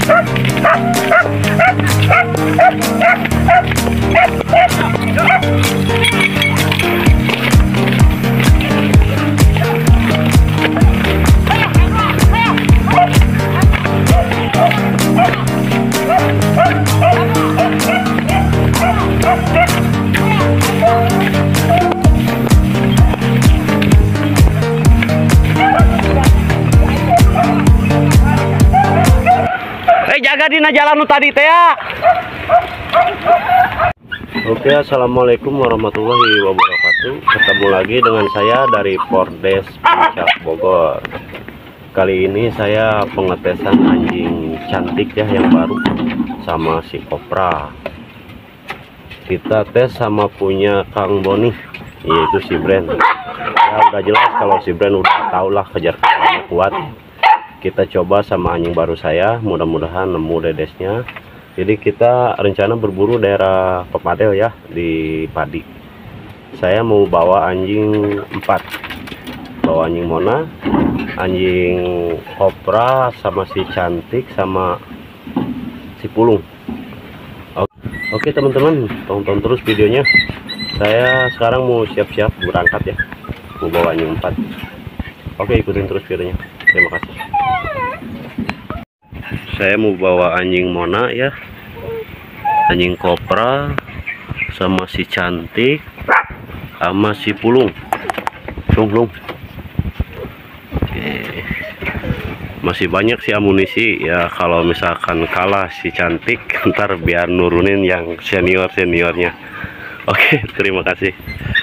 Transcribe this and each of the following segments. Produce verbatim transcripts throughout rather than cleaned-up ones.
Jaga dina jalan tadi teh ya. Oke, assalamualaikum warahmatullahi wabarakatuh. Ketemu lagi dengan saya dari Pordes Puncak Bogor. Kali ini saya pengetesan anjing cantik ya yang baru sama si Kopra. Kita tes sama punya Kang Boni, yaitu si Brand. Ya udah jelas kalau si Brand udah tau lah kejar kejarannya kuat. Kita coba sama anjing baru saya, mudah-mudahan nemu dedesnya. Jadi kita rencana berburu daerah Pemadel ya, di Padi. Saya mau bawa anjing empat, bawa anjing Mona, anjing Kopra, sama si Cantik, sama si Pulung. Oke teman-teman, tonton terus videonya. Saya sekarang mau siap-siap berangkat ya, mau bawa anjing empat. Oke, ikutin terus videonya. Terima kasih. Saya mau bawa anjing Mona ya, anjing Kopra, sama si Cantik, sama si Pulung. Lung, lung. Oke. Masih banyak sih amunisi ya, kalau misalkan kalah si Cantik ntar biar nurunin yang senior seniornya. Oke, terima kasih.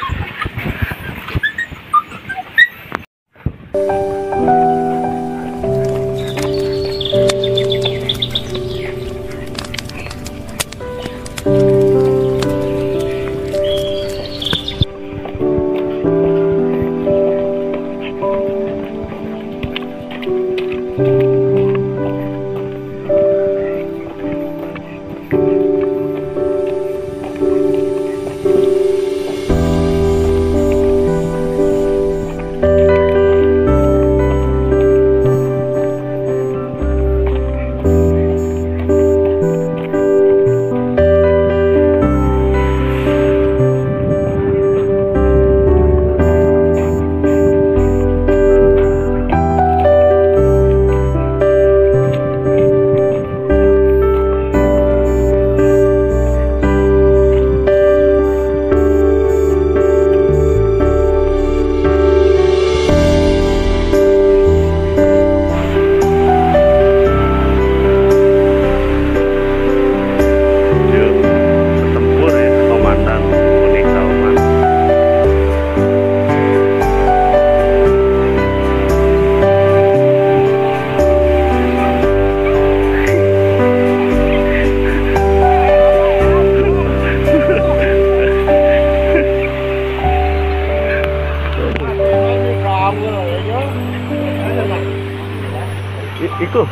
Ikut.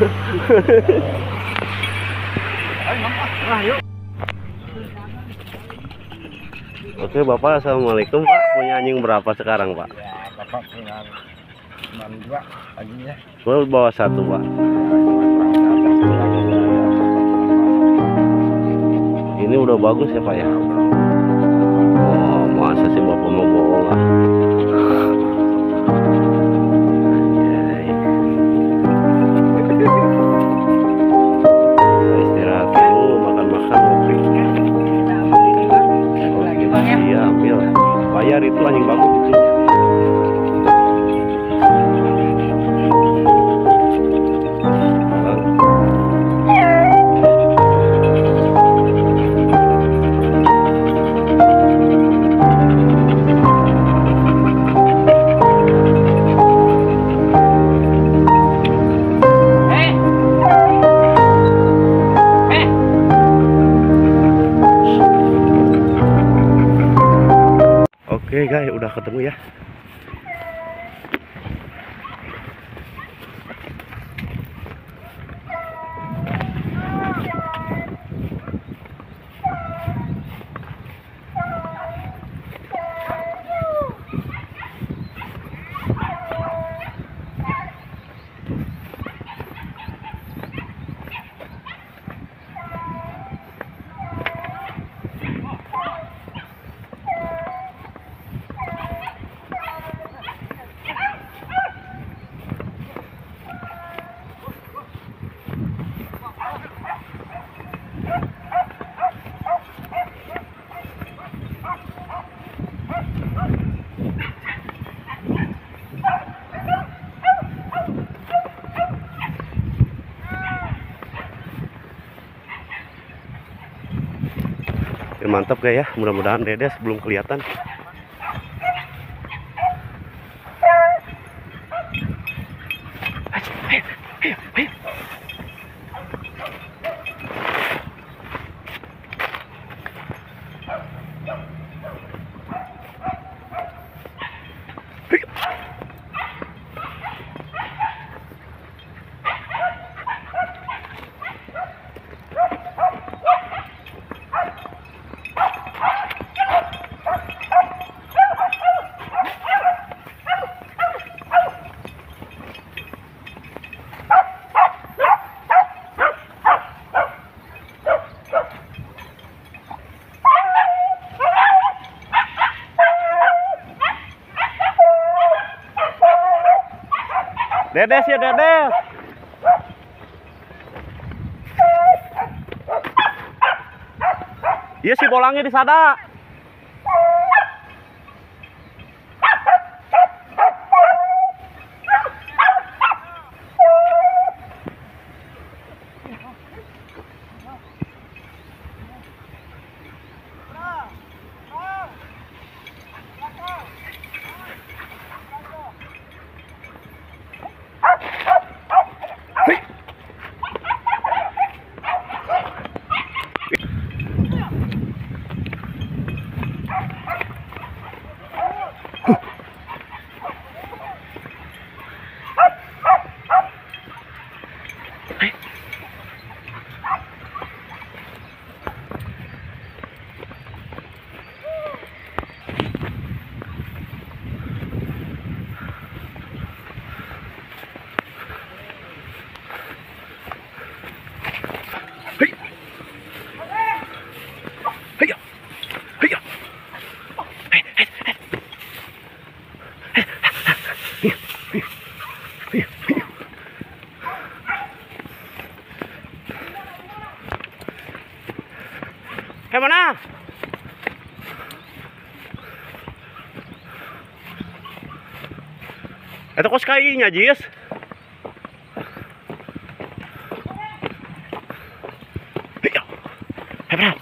Oke Bapak, assalamualaikum Pak. Punya anjing berapa sekarang Pak? Ya, Bapak punya cuma dua anjingnya. Saya bawa satu Pak. Ini udah bagus ya Pak ya? Oh, masa sih Bapak mau bohong lah? Bayar itu anjing bagus itu. Oke guys, udah ketemu ya. mantap kayak ya. Mudah-mudahan Dedes belum kelihatan. Dedes ya Dedes. Iya si bolangnya di sana. Eh mana? Itu kos kainya, Jis. Eh, bro.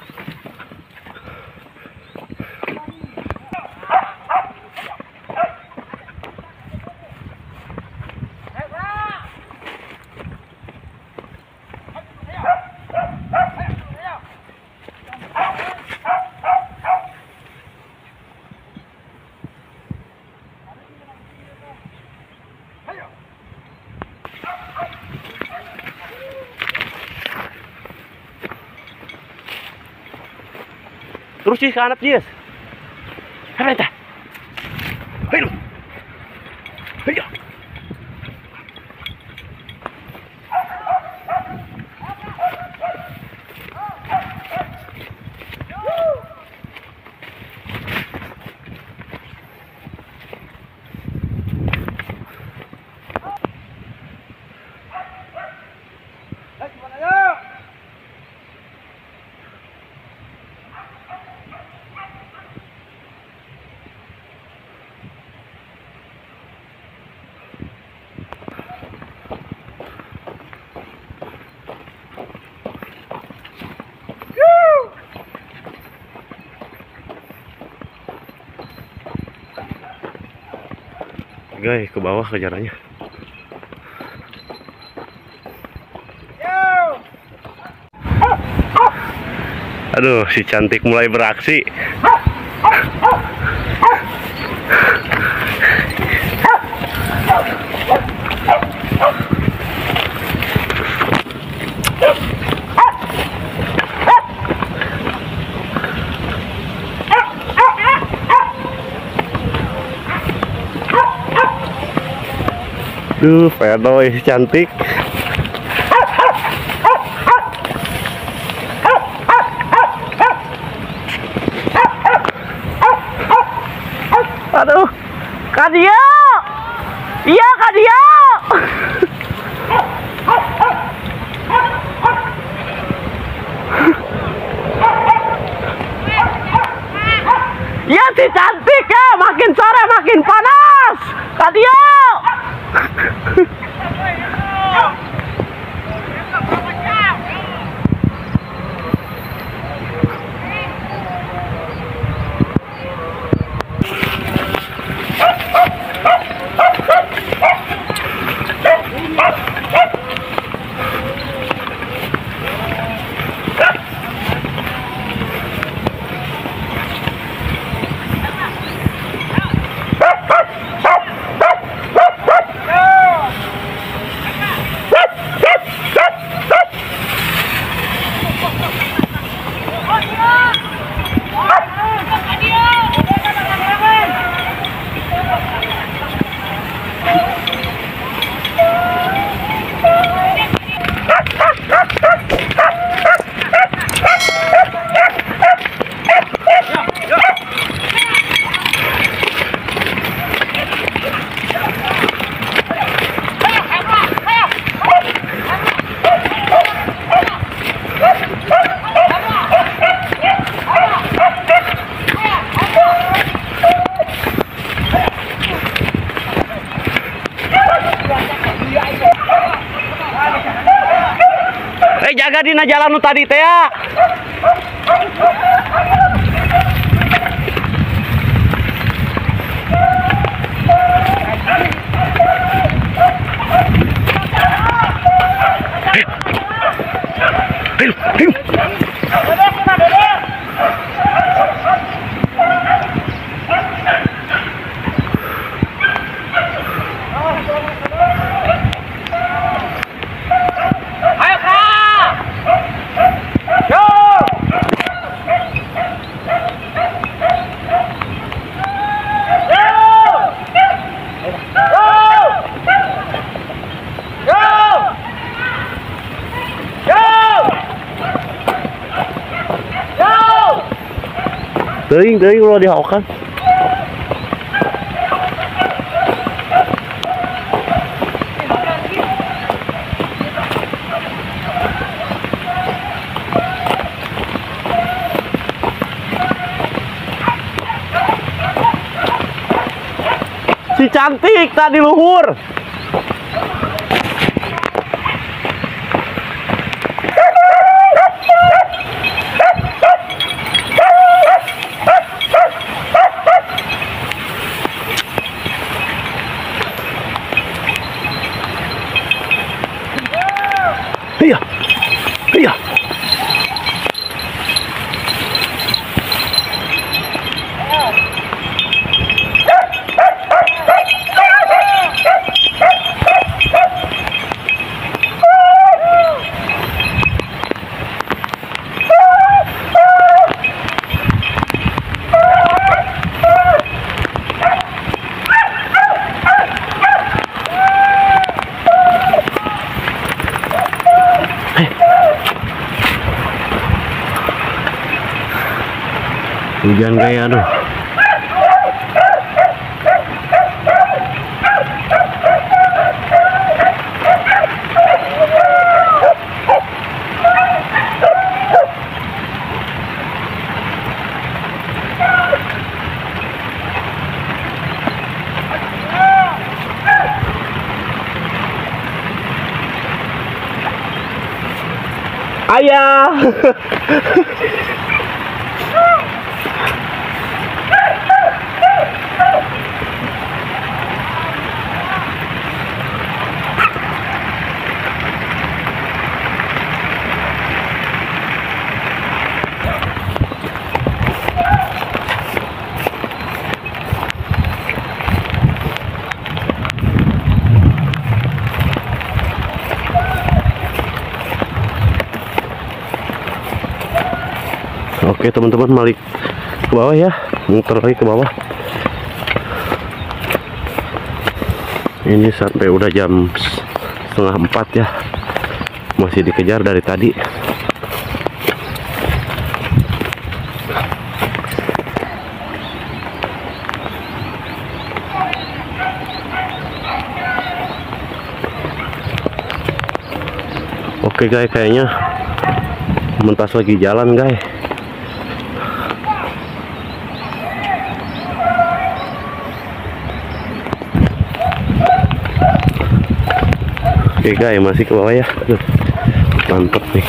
Terus sih ke anak Jis. Apa itu? Ayo. Ayo. Guys, ke bawah kejarannya. Aduh, si cantik mulai beraksi. Duh, pedoy cantik. Aduh, Kadia. Iya, Kadia. Ya si cantik ya, makin sore makin panas. Kadia. jaga dina jalan nu tadi teh ya. Ayo, ayo. Teuing teuing ulah dihaokan. Si cantik tadi luhur. Iya, iya. Hujan kayak aduh. Ayah. Oke teman-teman, balik ke bawah ya, muter lagi ke bawah. Ini sampai udah jam setengah empat ya, masih dikejar dari tadi. Oke guys, kayaknya mentas lagi jalan guys. Oke guys, masih ke bawah ya. Aduh, mantep nih.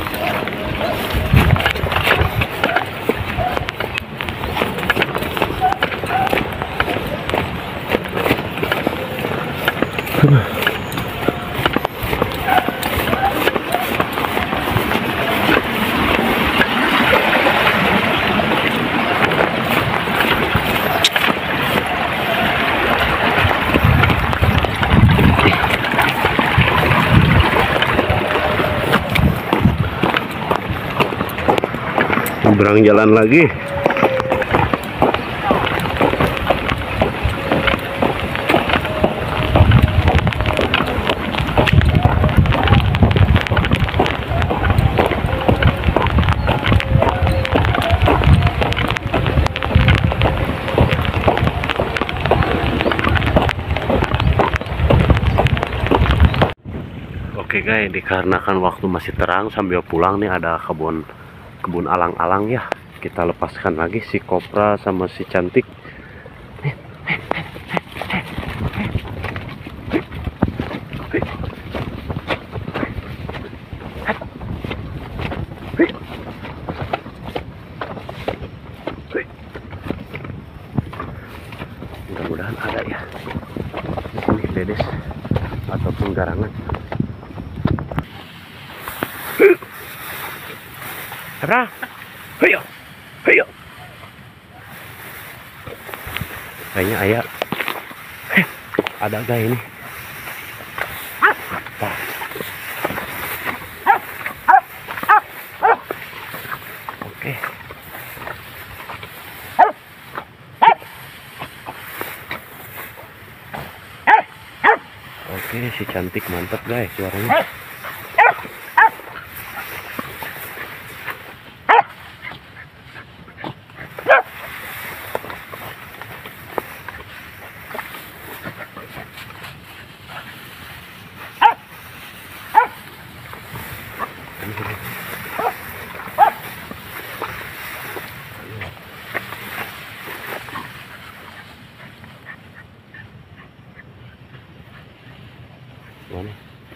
Berang jalan lagi. Oke guys, dikarenakan waktu masih terang sambil pulang nih ada kebun kebun alang-alang ya, kita lepaskan lagi si kopra sama si cantik. Mudah-mudahan ada ya di sini dedes ataupun garangan. Ra, heyo, heyo. Kayaknya ayah. Heh, ada gak ini? Apa? Oke. Oke, si cantik mantap guys suaranya. Mana?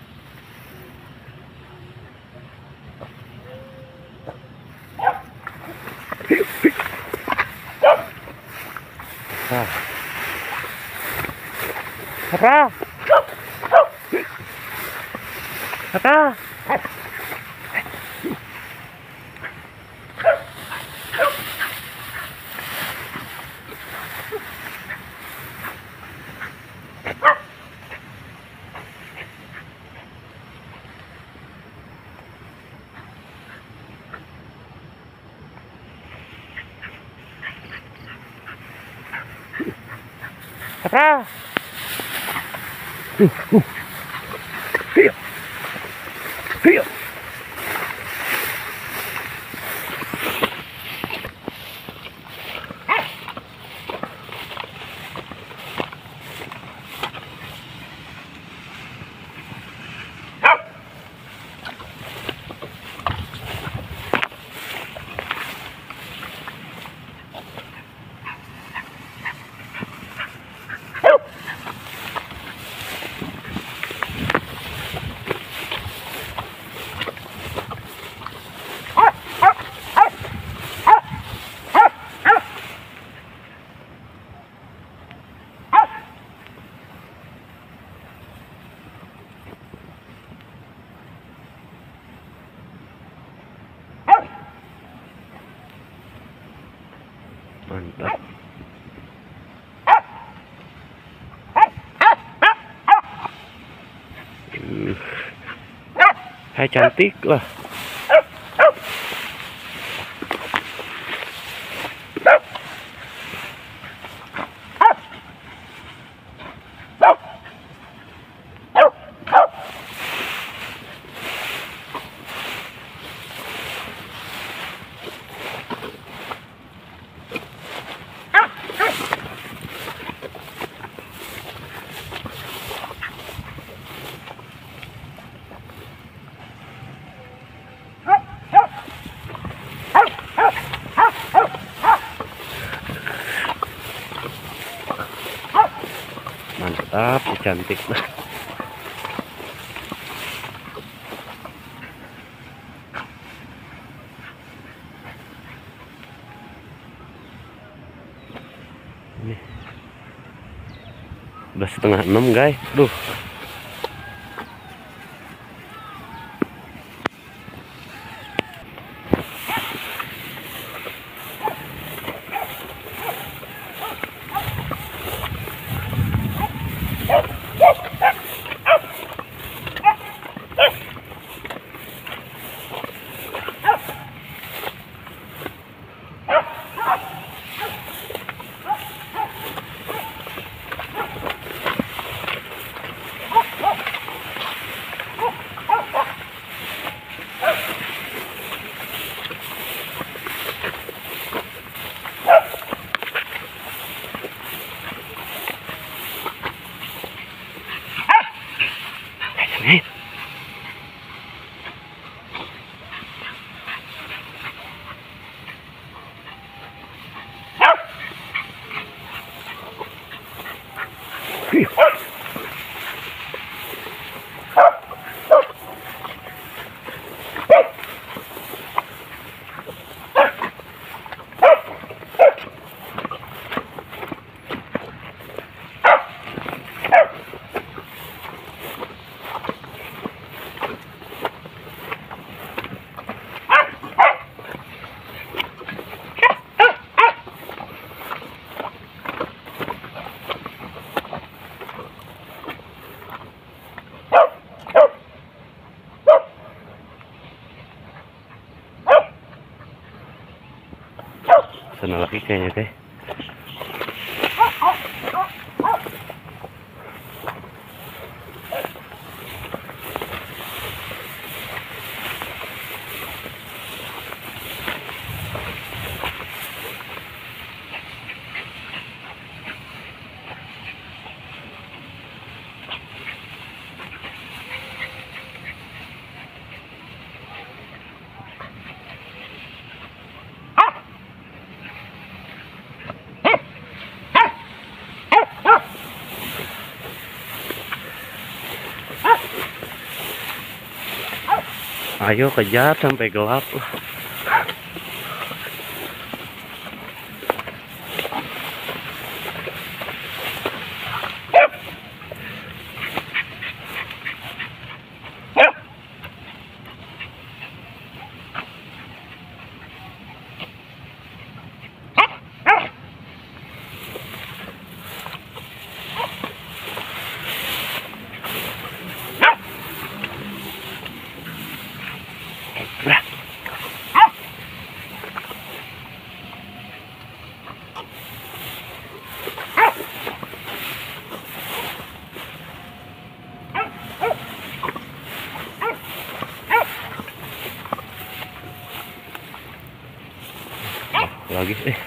Ah. Apa? Apa? Apa? Hiyo. Hiyo. Mantap. Uh. Hai cantik lah. Mantap, cantik lah. Ini udah setengah enam guys. Duh. Hey. sana lagi kayaknya teh. Ayo kejar sampai gelap lah. Lagi eh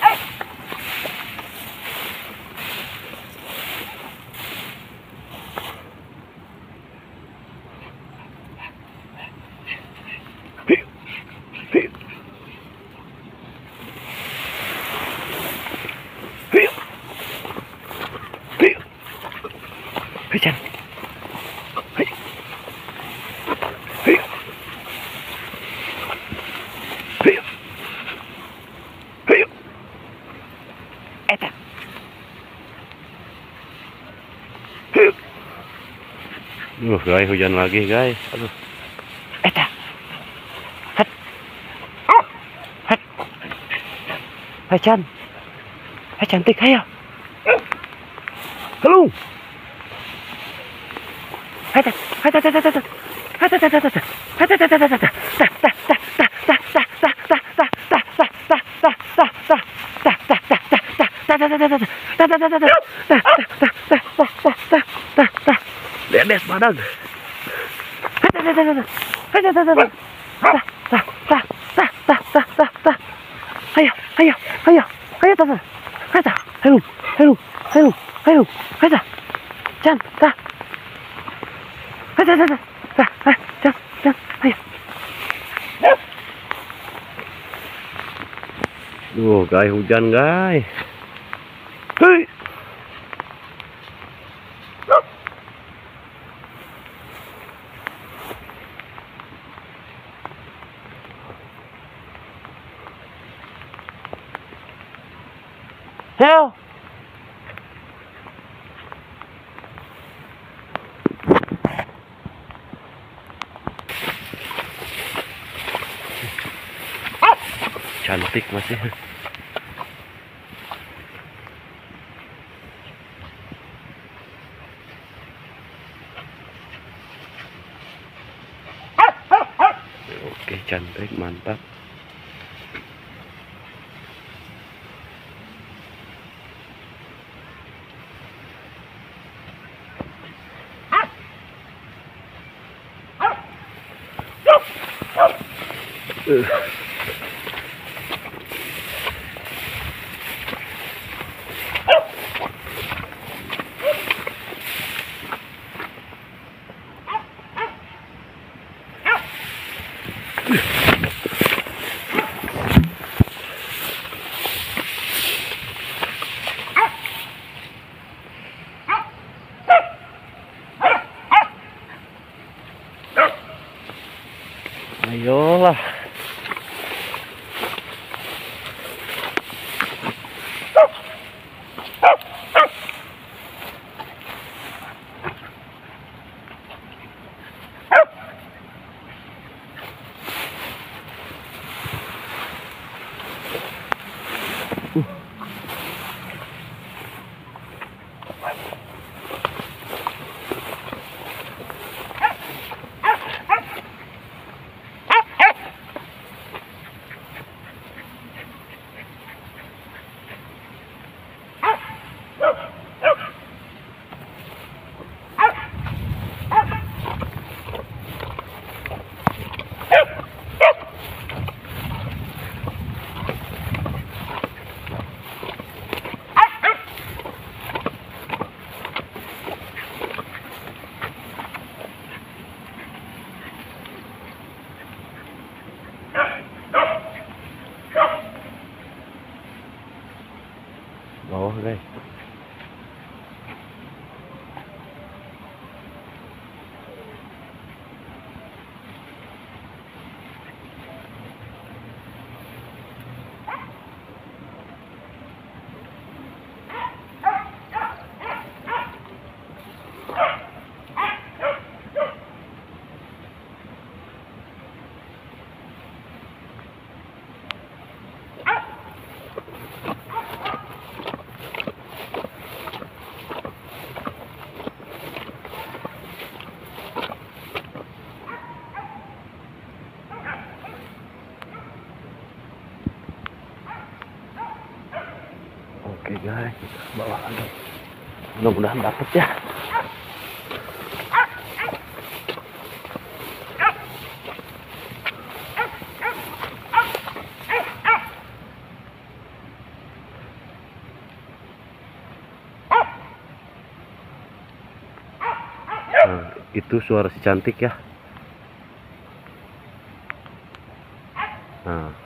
Hujan. Eta. Duh, guys, hujan lagi, guys. Aduh. Eta. Hat. Hat. Hai Chan. Hai cantik, ayo. Halo. Hai ta. Hai ta ta ta ta. Hai ta ta ta ta. Hai ta ta ta ta. Ta ta ta ta ta ta ta ta ta ta ta ta ta. Dedes badag. Ayo, ayo, ayo, ayo ta ta. Ta. Ayo, ayo, ayo, ayo, ayo. Chan, ta. Ta ta ta. Ta, Chan, Chan, ayo. Duh, guys, hujan, guys. Hei. Heo. Cantik masih. Oke, cantik, mantap. Uh. Ayolah. guys. Oke guys, kita bawa lagi. Mudah-mudahan dapet ya. Nah, itu suara si cantik ya. Nah.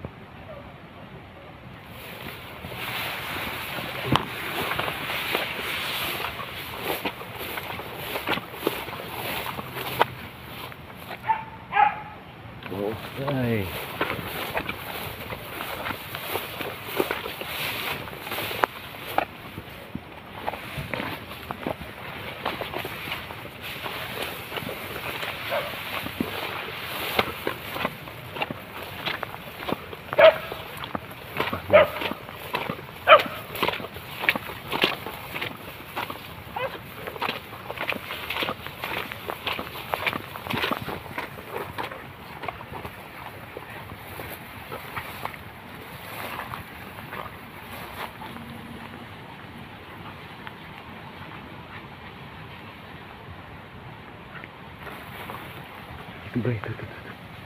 Oke. Itu baik, itu, itu, itu.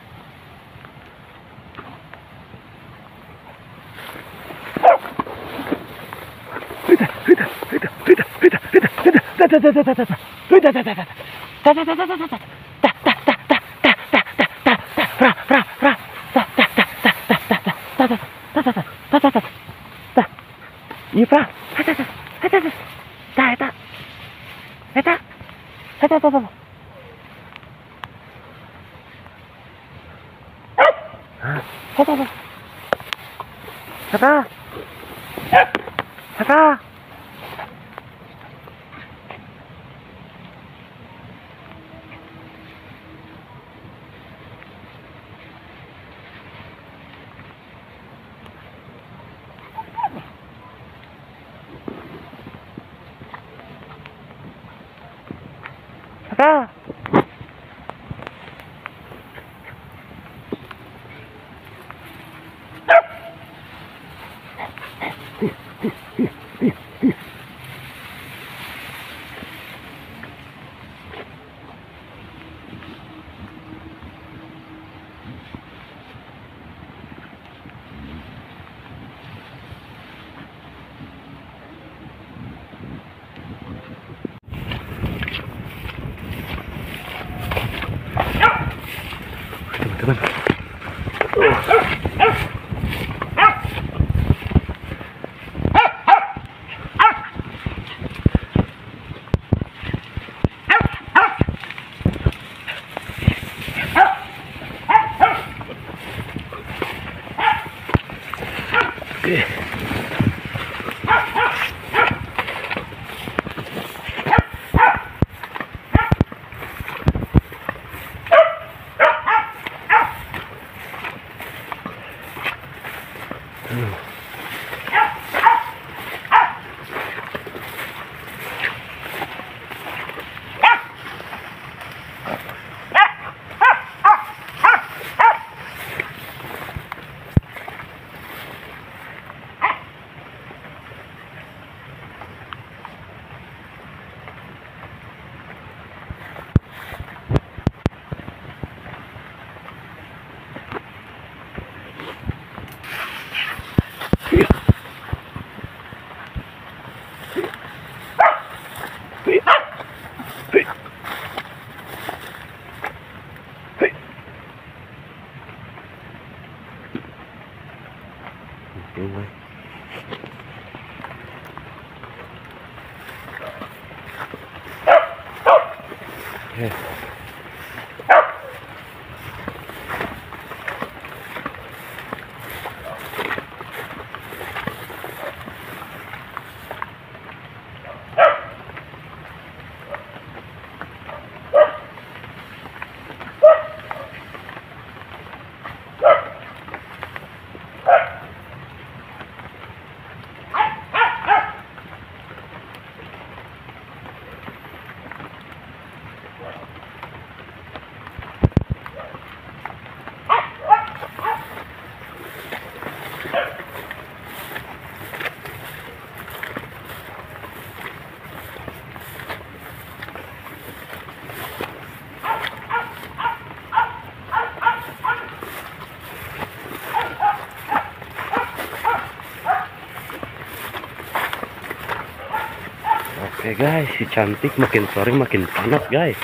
Iya, Pak. Eta. Eta. Eta, eta, eta. Eta. Eta. Eta. Eta. Eh. Oke guys, si cantik makin sore makin panas guys.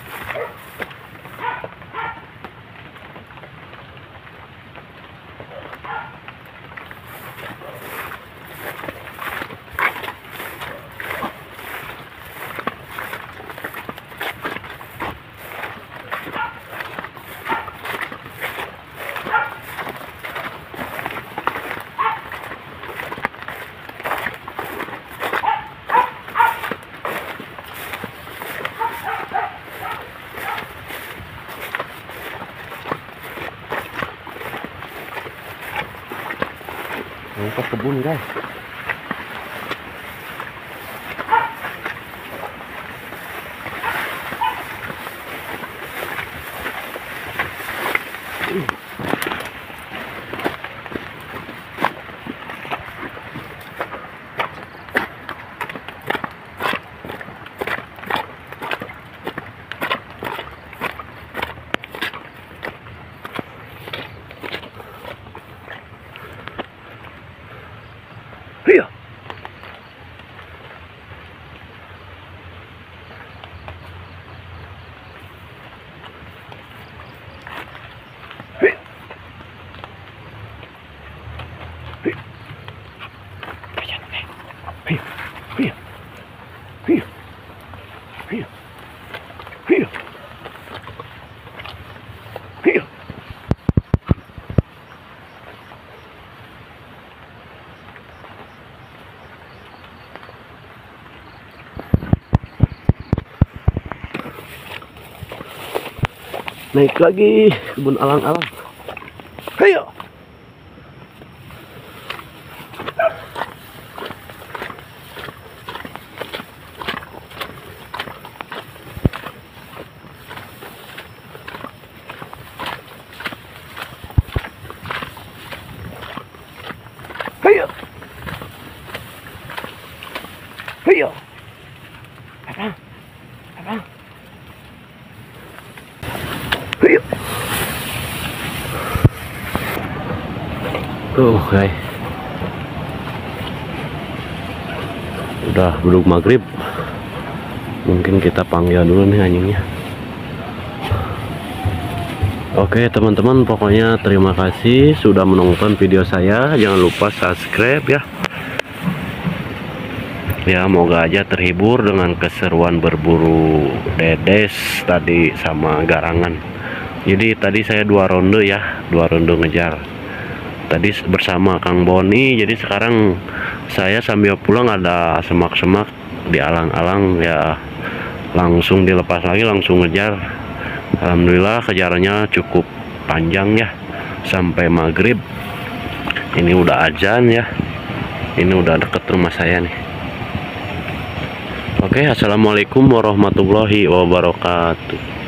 Ke kebun guys. Iya. Naik lagi kebun alang-alang. Ayo. Ayo. Ayo. Apa? Apa? Ayo. Tuh guys, udah beduk maghrib, mungkin kita panggil dulu nih anjingnya. Oke teman-teman, pokoknya terima kasih sudah menonton video saya. Jangan lupa subscribe ya. Ya, moga aja terhibur dengan keseruan berburu dedes tadi sama garangan. Jadi tadi saya dua ronde ya, dua ronde ngejar. Tadi bersama Kang Boni, jadi sekarang saya sambil pulang ada semak-semak di alang-alang ya, langsung dilepas lagi, langsung ngejar. Alhamdulillah kejarannya cukup panjang ya, sampai maghrib. Ini udah azan ya, ini udah deket rumah saya nih. Oke, assalamualaikum warahmatullahi wabarakatuh.